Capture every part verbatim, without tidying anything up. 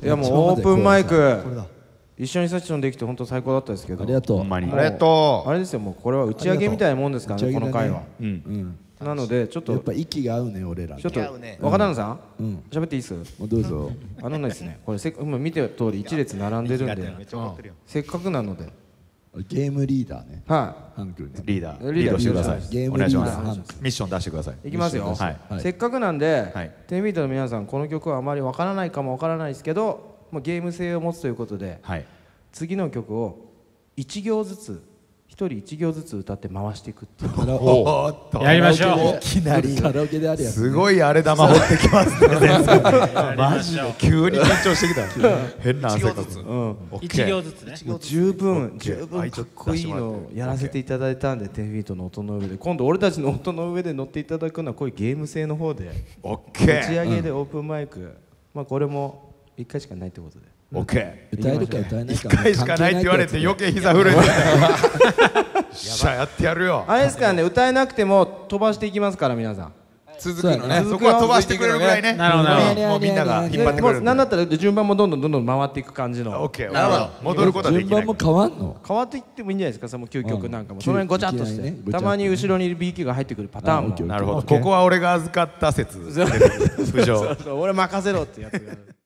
いやもうオープンマイク一緒にセッションできて本当最高だったですけど、 ありがとう。 ほんまにありがとう。あれですよ、もうこれは打ち上げみたいなもんですからね、この回は。なのでちょっとやっぱ息が合うね、俺ら。 ちょっと若旦那さん喋っていいっす？ どうぞ。 あのですね、これせっ今見てる通り一列並んでるんで、せっかくなのでゲームリーダーね。 はい。 ハン君ね。 リーダーリーダーしてください。 ゲームお願いしリーダーます。ミッション出してください。 いきますよ。せっかくなんで、テンビートの皆さんこの曲はあまりわからないかもわからないですけど、もうゲーム性を持つということで、次の曲を一行ずつ一人一行ずつ歌って回していくっていう。 やりましょう。 いきなりカラオケであるやつ。 すごいあれ玉掘ってきますね。マジで急に緊張してきた。変な汗かく。 一行ずつね。 十分十分かっこいいのをやらせていただいたんで、テンビートの音の上で今度俺たちの音の上で乗っていただくのはこういうゲーム性の方で、打ち上げでオープンマイク、まあこれも一回しかないってことで。 オッケー。歌えるか歌えないか。 一回しかないって言われて余計膝震えて。よっしゃやってやるよ。 あれですからね、歌えなくても飛ばしていきますから皆さん。 続くのね。そこは飛ばしてくれるぐらいね。 なるほど。 もうみんなが引っ張ってくれる。 なんだったら順番もどんどんどんどん回っていく感じの。 オッケー。なるほど。戻ることはできない。 順番も変わんの？ 変わっていってもいいんじゃないですか。その究極なんかもその辺ごちゃっとして、たまに後ろにいる ビーキュー が入ってくるパターンも。 なるほど。ここは俺が預かった説。浮上。 俺任せろってやつがある。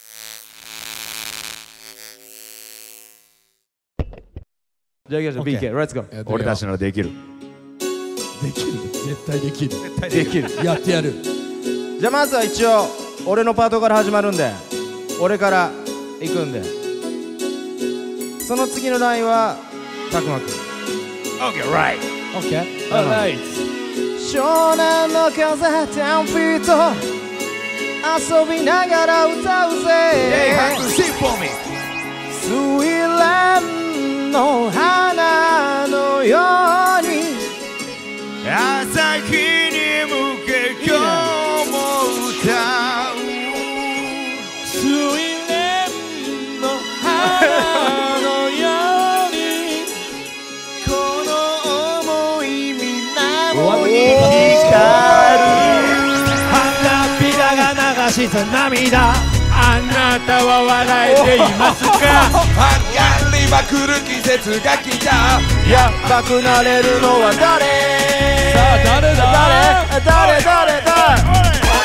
じゃあ行きましょう。ビーケー、レッツゴー。 俺たちならできる。 できる。絶対できる。 絶対できる。 やってやる。 じゃあまずは一応俺のパートから始まるんで、俺から行くんで、その次のラインはたくまくん。 オッケー、ライト。オッケー。オーライト。湘南の風テンフィート遊びながら歌うぜ。スイレンの花のように朝日に向け今日も歌う。 スイレンの花のようにこの想い皆もに光る。 花びらが流した涙、あなたは笑えていますか？ 上がりまくる季節が来た。 やばくなれるのは誰？ さあ誰だ？ 誰？誰？誰？誰？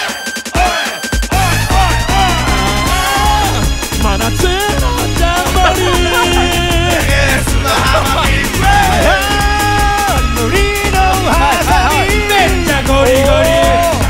真夏のジャンボリー、無理のハサミめっちゃゴリゴリ。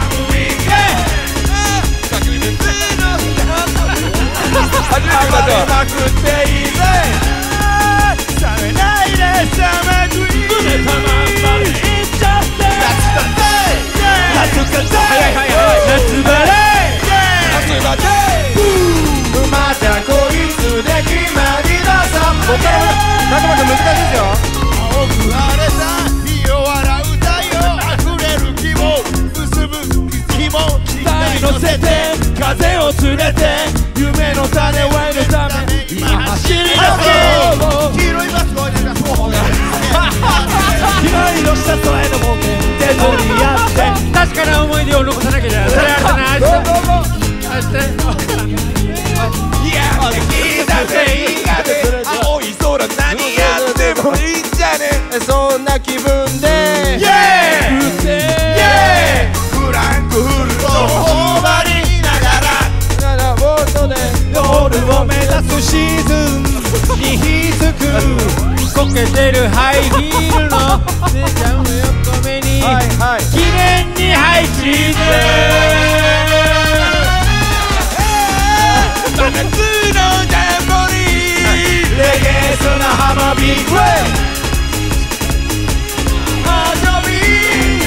始めまくっていいぜ。 冷めないでサマードリーム、胸たまんまでいっちゃって。夏だぜ、夏かぜ、はいはいはいはい、夏バレー、 夏バレー、またこいつで決まりださ。ここからたくまくん難しいですよ。 青く晴れた日を笑う太陽、溢れる希望結ぶ紐台乗せて風を連れて夢の種を得るため今走り出そう。 黄色いバスを出す方がいろいろした空への冒険手取り合って確かな思い出を残さなきゃいけない。それあれだな。あしていやできたぜいいがね。青い空何やってもいいんじゃね。 そんな気分でイエーイイエーイフランクフルト頬張りながらならボートでゴールを目指すシーズンにひづくこけてるハイヒールの姉ちゃんの横目に記念にハイチーズ真夏のジャンボリー、 レゲエスな浜ビーグレイ遊び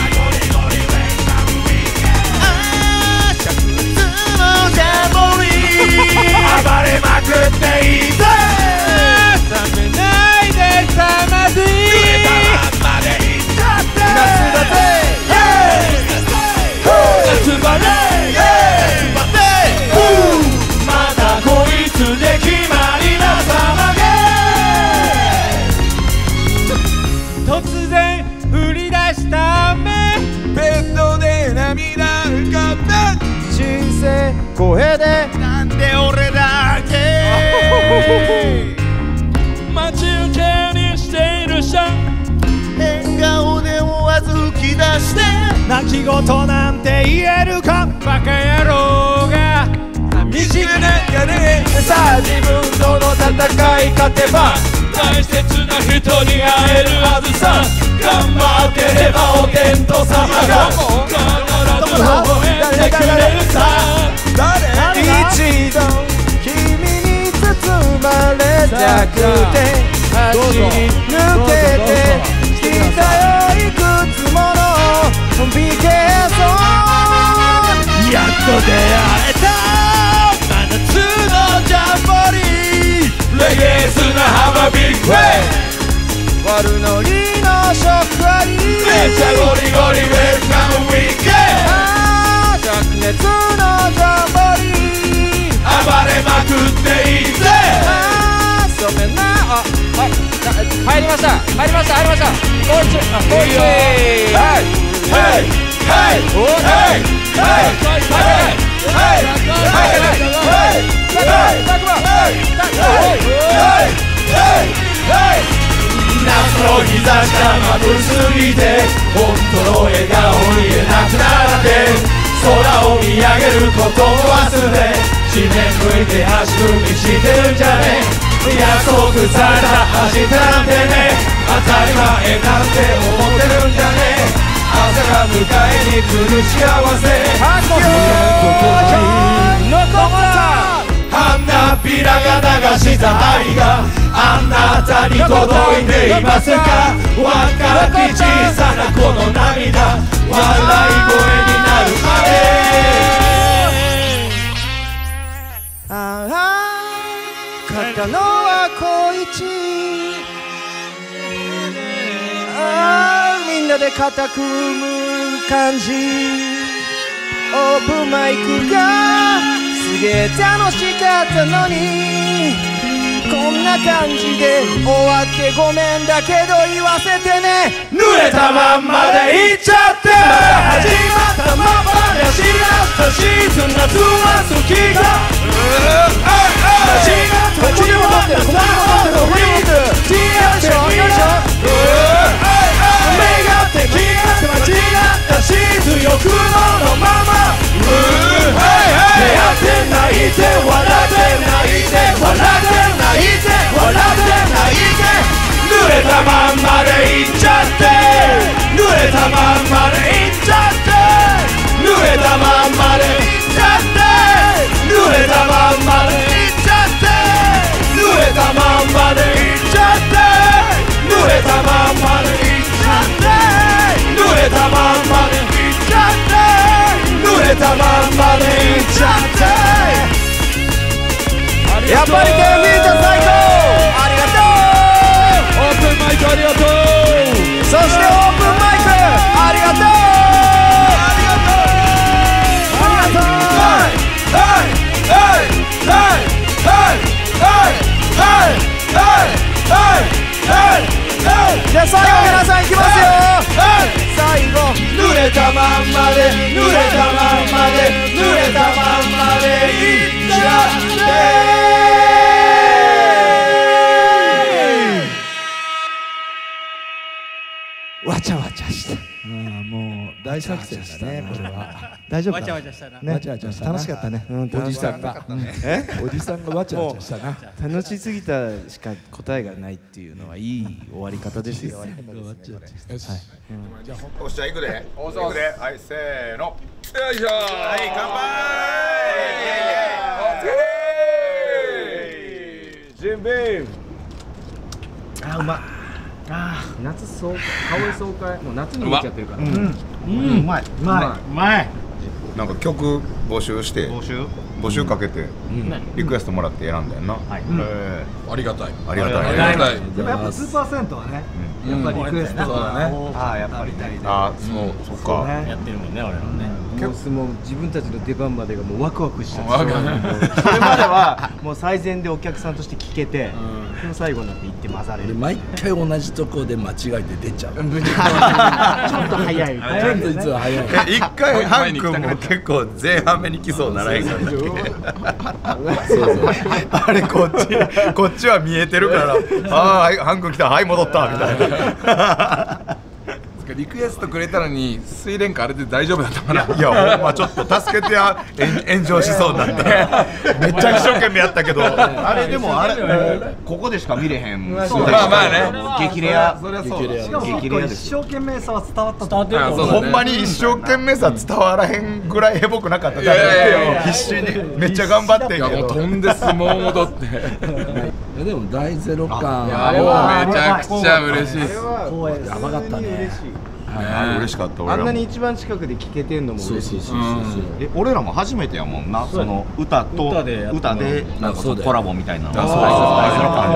あーシャクツのジャンボリー、 暴れまくっていいぜ。冷めないでサマディ濡れたまんまでいっちゃって夏だぜ、夏バレー、 夏バレー、 まだこいつで決まりなサマゲー。 き事なんて言えるかバカ野郎が見知らないやねさあ自分との戦い勝てば大切な人に会えるはずさ頑張ってればお天道様が必ず微笑んでくれるさ一度君に包まれたくて走り抜けてきたよいくつものビケソンやっと出会えた真夏のジャンボリーレゲエスな浜ビッグウェイ悪ノリの食割めちゃゴリゴリウェルカムウィーケン灼熱のジャンボリー暴れまくっていいぜそめなあはい入りました入りました入りましたこいつあこいつはいはいはいはい夏の日差しが眩しすぎて本当の笑顔見えなくなって空を見上げることを忘れ地面向いて足踏みしてるんじゃね約束された明日なんてね当たり前なんて思ってるんじゃね朝が迎えに来る幸せ発狂残った花びらが流した愛があなたに届いていますか若き小さなこの涙笑い声になるまでああ片野は小一ああみんなで肩組む感じオープンマイクがすげえ楽しかったのにこんな感じで終わってごめんだけど言わせてね濡れたまんまでいっちゃって始まったままで知らったシーズン夏は好きだ始まったここに戻ってるここに戻ってるフリーズティアショーよいしょ目がって気がって間違ったシーズン欲望のまま出会って泣いて笑って泣いて笑って泣いて笑って泣いて濡れたまんまでいっちゃって濡れたまんまでいっちゃって濡れたまんまでいっちゃって濡れたまんまでいっちゃって濡れたまんまでいっちゃって濡れたまんまでいっちゃって濡れたまんまでいっちゃって濡れたまんまでいっちゃってやっぱりテンビート最高ありがとうオープンマイクありがとうそしてオープンマイクありがとうありがとうありがとうはいはいはいはいはいはいはいはいじゃあ最後皆さんいきますよ最後濡れたまんまで濡れたまんまで濡れたまんまでいっちゃってわちゃわちゃしたああもう大作戦だねこれは大丈夫かわちゃわちゃしたなねわちゃわちゃしたな楽しかったねうんおじさんがえおじさんがわちゃわちゃしたな楽しすぎたしか答えがないっていうのはいい終わり方ですよわちゃわちゃよしじゃあ行くで行くではいせーのよいしょはい乾杯準備あうまいあ夏そう青い爽快もう夏に入っちゃってるからうんうまいうまいうまいなんか曲募集して募集募集かけてリクエストもらって選んだよなはいありがたいありがたいありがたいでもやっぱ数パーセントはね、やっぱりリクエストそうだねああやっぱりねあそうそっかやってるもんね俺らねもうもう自分たちの出番までがもうワクワクしちゃってワクワクそれまではもう最善でお客さんとして聞けてでも最後になって行って混ざれる俺毎回同じとこで間違えて出ちゃうちょっと早いちょっといつは早いえ一回ハン君も結構前半目に来そうなラインがあったっけあれこっちこっちは見えてるからああハン君来たはい戻ったみたいなリクエストくれたのに水蓮花あれで大丈夫だったかな。 いやほんまちょっと助けてや炎上しそうになってめっちゃ一生懸命やったけどあれでもあれここでしか見れへん。 まあまあね激レア。 そりゃそうだ。しかもそこ一生懸命さは伝わったと思う。 伝わってるほんまに一生懸命さ伝わらへんぐらいヘボくなかった。必死にめっちゃ頑張ってんけいやもうど。 飛んで相撲戻っていやでも大ゼロ感いやもうめちゃくちゃ嬉しいです。 やばかったね。 あ嬉しかった俺らも。 あんなに一番近くで聴けてんのも嬉しいし。 え俺らも初めてやもんな、その歌と歌でやった歌でなんかそのコラボみたいなのがあそう大ゼロ感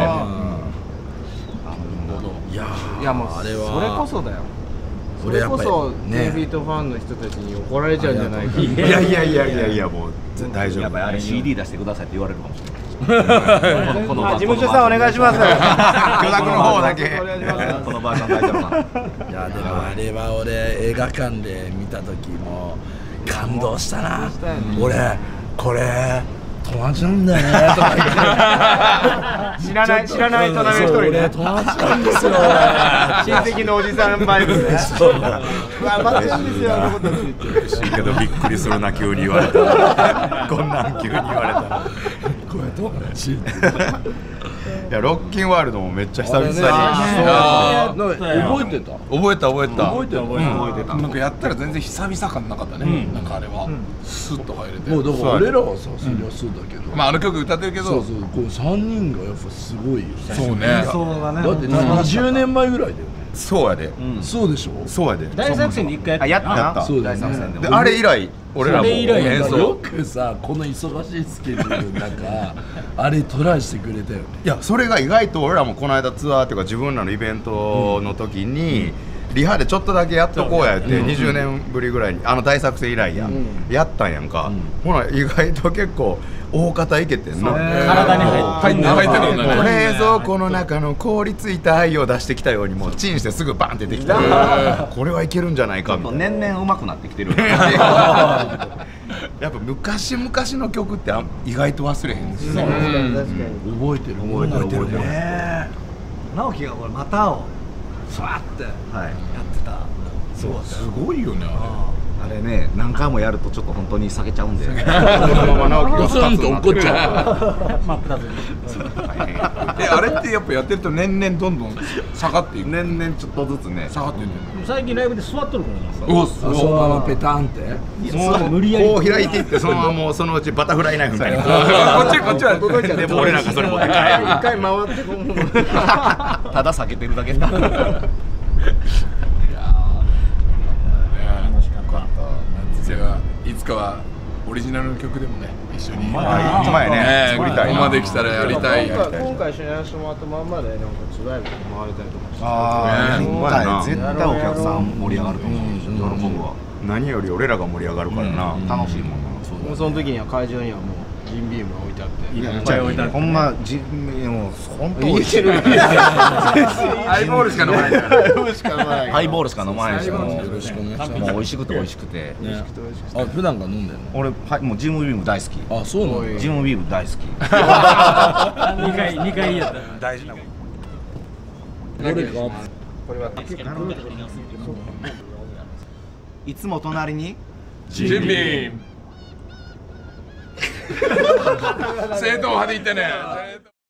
で。 いやいやもうあれはそれこそだよ。それ俺やっぱりこそねテンビートファンの人たちに怒られちゃうんじゃないか。 いやいやいやいやいやもう大丈夫。 やっぱりあれ シーディー 出してくださいって言われるかもしれない。この事務所さんお願いします。 許諾の方だけ。 お願いします。 このバージョン大丈夫か。 いやでもあれは俺映画館で見た時も感動したな。俺これ友達なんだよねとか言って知らない知らない隣の一人俺ね。 友達なんですよ親戚のおじさんバイブね。 そううわ待ってるんですよあの子たちって。 嬉しいけどびっくりするな急に言われたら。こんなん急に言われたら。 これ友達いやロッキンワールドもめっちゃ久々に。 覚あえてた覚えた覚えた覚えてた覚えてた。なんかやったら全然久々感なかったね。なんかあれはスッと入れて。 もうだから俺らはさそれはそうだけどまああの曲歌ってるけど。 そうそうこうさんにんがやっぱすごいよそうね。 そうだね。 だってにじゅうねんまえぐらいだよねそうやで。 そうでしょそうやで。 大作戦で一回あやったやったそうだよね大作戦ででも。 あれ以来俺らもそれ以来や演奏。 よくさこの忙しいスケジュールの中あれトライしてくれたよねいやそれが意外と俺らもこの間ツアーっていうか自分らのイベントの時に、リハでちょっとだけやっとこうやってにじゅうねんぶりぐらいにあの大作戦以来や、やったんやんか、ほな意外と結構大方いけてんな。 体に入って入ってるんだね。 冷蔵庫の中の凍りついた愛を出してきたようにもうチンしてすぐバンって出てきた。これはいけるんじゃないかみたいな。 年々上手くなってきてる。 やっぱ昔々の曲ってあ意外と忘れへんし。 確かに確かに。 覚えてる覚えてる覚えてる直樹がこれまたをスワーってやってた。 そうすごいよねあれね何回もやるとちょっと本当に避けちゃうんで。 このまま直樹がガツンと怒っちゃ真っ二つにえあれってやっぱやってると年々どんどん下がっていく。 年々ちょっとずつね。 下がっていく。 最近ライブで座っとるからなおっうそのままペタンってもう無理やりこう開いていってそのままもうそのうちバタフライナイフみたいな。 こっちこっちは届いちゃう。 でも俺なんかそれ持って帰る。 一回回ってこう。 ただ避けてるだけ。 じゃあいつかはオリジナルの曲でもね一緒に。 あ前ね作りたいな。 ここまで来たらやりたい。 今回今回一緒にやらせてもらったまんまでなんかツライブとか回れたりとかして。 ああね絶対絶対お客さん盛り上がると思う。喜ぶわ。 何より俺らが盛り上がるからな。 楽しいもんな。 もうその時には会場にはもうジンビームが置いてあって。 いっぱい置いてある。ほんまじもう本当美味しい。 ハイボールしか飲まないから。 ハイボールしか飲まないし、もよろしくお願いしますうもう美味しくて美味しくて。 ねあ普段から飲んでんの俺はいもうジムビーム大好き。 あそうなんだジムビーム大好き。 二回二回やった大事な。 どれかこれはいつも隣にジンビーム。正統派で言ってね。